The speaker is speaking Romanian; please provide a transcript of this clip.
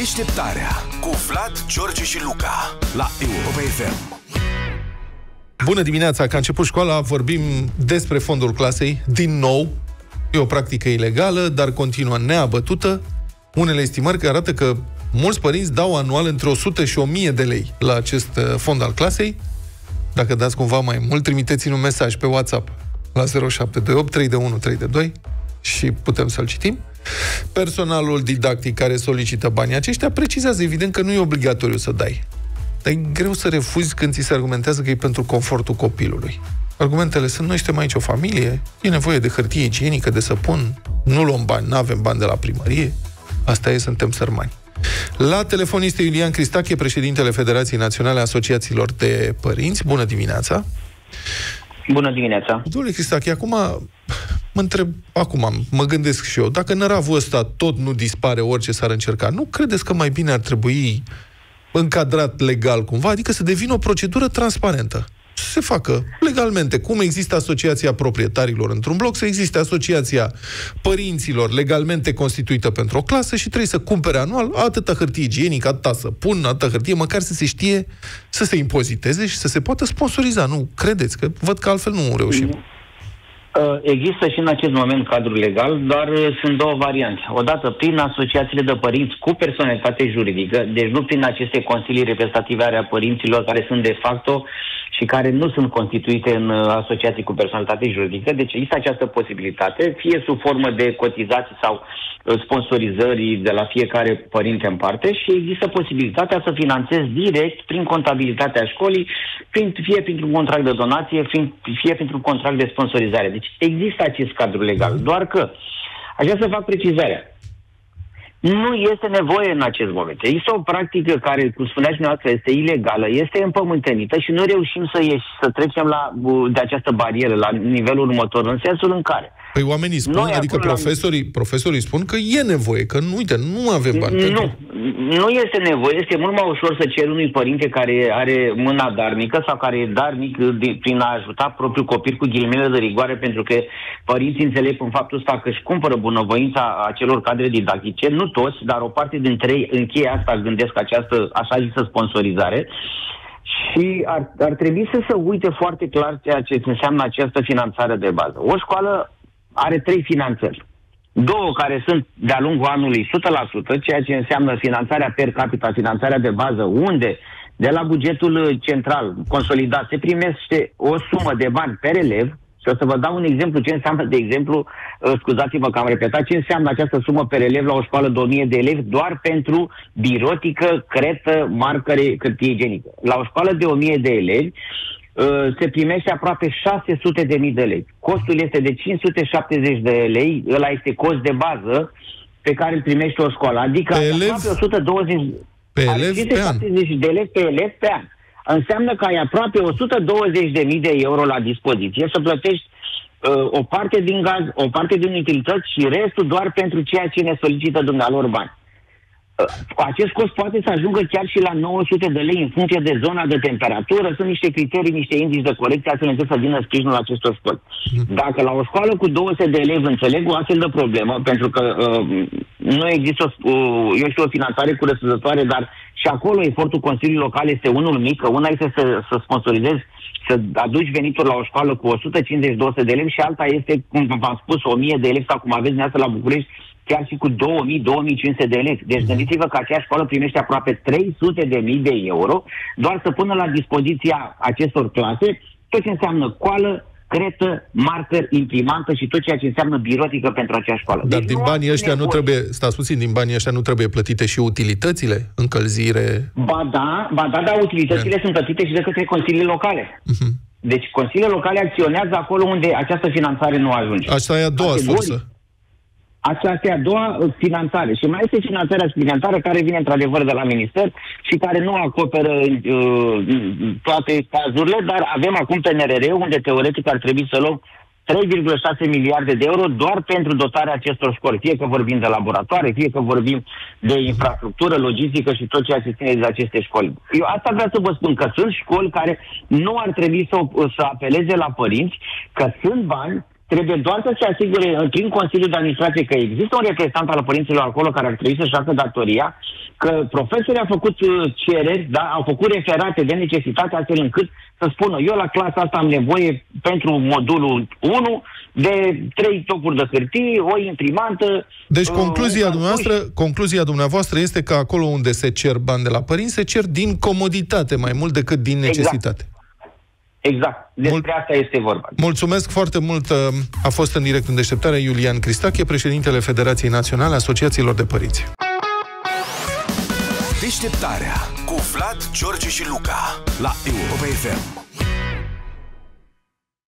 Deșteptarea cu Vlad, George și Luca la Europa FM. Bună dimineața, că a început școala, vorbim despre fondul clasei, din nou. E o practică ilegală, dar continuă neabătută. Unele estimări care arată că mulți părinți dau anual între 100 și 1000 de lei la acest fond al clasei. Dacă dați cumva mai mult, trimiteți-mi un mesaj pe WhatsApp la 0728 321 322 și putem să-l citim. Personalul didactic care solicită banii aceștia precizează evident că nu e obligatoriu să dai. Dar e greu să refuzi când ți se argumentează că e pentru confortul copilului. Argumentele sunt: noi suntem aici o familie, e nevoie de hârtie igienică, de săpun, nu luăm bani, nu avem bani de la primărie, asta e, suntem sărmani. La telefon este Iulian Cristache, președintele Federației Naționale a Asociațiilor de Părinți. Bună dimineața! Bună dimineața! Domnule Cristache, mă gândesc și eu, dacă năravul ăsta tot nu dispare orice s-ar încerca, nu credeți că mai bine ar trebui încadrat legal cumva, adică să devină o procedură transparentă? Să se facă legalmente. Cum există asociația proprietarilor într-un bloc, să existe asociația părinților legalmente constituită pentru o clasă și trebuie să cumpere anual atâta hârtie igienică, atâta săpun, atâta hârtie, măcar să se știe, să se impoziteze și să se poată sponsoriza. Nu credeți? Că văd că altfel nu reușim. Există și în acest moment cadrul legal, dar sunt două variante. Odată prin asociațiile de părinți cu personalitate juridică, deci nu prin aceste consilii reprezentative ale părinților care sunt de facto și care nu sunt constituite în asociații cu personalitate juridică. Deci există această posibilitate, fie sub formă de cotizații sau sponsorizări de la fiecare părinte în parte, și există posibilitatea să finanțezi direct prin contabilitatea școlii, fie printr-un contract de donație, fie printr-un contract de sponsorizare. Deci există acest cadru legal, doar că aș vrea să fac precizarea. Nu este nevoie în acest moment. Există o practică care, cum spuneați dumneavoastră, este ilegală, este împământenită și nu reușim să trecem de această barieră la nivelul următor, în sensul în care păi oamenii spun, adică profesorii spun că e nevoie, că nu avem bani. Nu este nevoie, este mult mai ușor să ceri unui părinte care are mâna darnică sau care e darnic prin a ajuta propriul copil cu ghilimele de rigoare, pentru că părinții înțeleg în faptul ăsta că își cumpără bunăvoința acelor cadre didactice, nu toți, dar o parte dintre ei în cheia asta gândesc această așa zisă sponsorizare. Și ar trebui să se uite foarte clar ceea ce înseamnă această finanțare de bază. O școală are 3 finanțări. 2 care sunt de-a lungul anului 100%, ceea ce înseamnă finanțarea per capita, finanțarea de bază, unde de la bugetul central consolidat se primește o sumă de bani per elev. Și o să vă dau un exemplu ce înseamnă, de exemplu, scuzați-mă că am repetat, ce înseamnă această sumă per elev la o școală de 1000 de elevi doar pentru birotică, cretă, marcăre, hârtie igienică. La o școală de 1000 de elevi se primește aproape 600.000 de lei. Costul este de 570 de lei, ăla este cost de bază pe care îl primește o școală. Adică aproape 120 pe elev pe an. de lei pe elev pe an. Înseamnă că ai aproape 120.000 de euro la dispoziție să plătești o parte din gaz, o parte din utilități și restul doar pentru ceea ce ne solicită dumnealor bani. Acest cost poate să ajungă chiar și la 900 de lei în funcție de zona de temperatură. Sunt niște criterii, niște indici de corecție astfel încât să vină sprijinul acestor școli. Dacă la o școală cu 200 de elevi înțeleg o astfel de problemă, pentru că nu există o finanțare corespunzătoare, dar și acolo efortul Consiliului Local este unul mic, că una este să sponsorizezi, să aduci venituri la o școală cu 150-200 de elevi și alta este, cum v-am spus, 1000 de elevi sau cum aveți dumneavoastră la București, chiar și cu 2000-2500 de elevi. Deci gândiți-vă că acea școală primește aproape 300.000 de euro doar să pună la dispoziția acestor clase tot ce înseamnă coală, cretă, marker, imprimantă și tot ceea ce înseamnă birotică pentru acea școală. Dar din banii ăștia nu trebuie, stați puțin, din banii ăștia nu trebuie plătite și utilitățile? Încălzire? Ba da, dar utilitățile sunt plătite și de către consiliile locale. Deci consiliile locale acționează acolo unde această finanțare nu ajunge. Asta e a doua sursă. Aceasta este a doua finanțare. Și mai este finanțarea suplimentară care vine într-adevăr de la minister și care nu acoperă toate cazurile, dar avem acum PNRR unde teoretic ar trebui să luăm 3,6 miliarde de euro doar pentru dotarea acestor școli. Fie că vorbim de laboratoare, fie că vorbim de infrastructură, logistică și tot ceea ce ține de aceste școli. Eu asta vreau să vă spun, că sunt școli care nu ar trebui să apeleze la părinți, că sunt bani trebuie doar să se asigure prin Consiliul de Administrație că există un reprezentant al părinților acolo care ar trebui să-și facă datoria, că profesorii au făcut cereri, da, au făcut referate de necesitate astfel încât să spună eu la clasa asta am nevoie pentru modulul 1 de 3 topuri de hârtie, o imprimantă. Deci concluzia dumneavoastră este că acolo unde se cer bani de la părinți, se cer din comoditate mai mult decât din necesitate. Exact. Despre asta este vorba. Mulțumesc foarte mult. A fost în direct în Deșteptarea Iulian Cristache, președintele Federației Naționale a Asociațiilor de Părinți. Deșteptarea cu Vlad, George și Luca la Europa FM.